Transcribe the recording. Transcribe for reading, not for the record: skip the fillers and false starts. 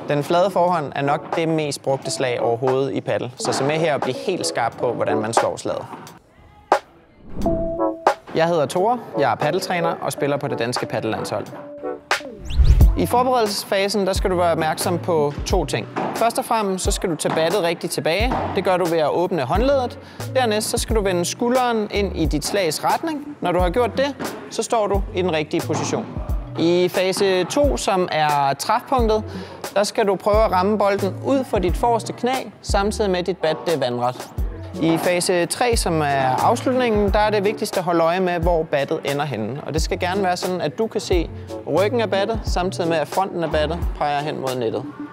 Den flade forhånd er nok det mest brugte slag overhovedet i paddle, så se med her og bliv helt skarp på, hvordan man slår slaget. Jeg hedder Tore, jeg er paddeltræner og spiller på det danske paddellandshold. I forberedelsesfasen der skal du være opmærksom på 2 ting. Først og fremmest så skal du tage battet rigtigt tilbage. Det gør du ved at åbne håndleddet. Dernæst så skal du vende skulderen ind i dit slags retning. Når du har gjort det, så står du i den rigtige position. I fase 2, som er træfpunktet, der skal du prøve at ramme bolden ud for dit forreste knæ, samtidig med at dit bat det er vandret. I fase 3, som er afslutningen, der er det vigtigst at holde øje med, hvor battet ender henne. Og det skal gerne være sådan, at du kan se ryggen af battet, samtidig med at fronten af battet peger hen mod nettet.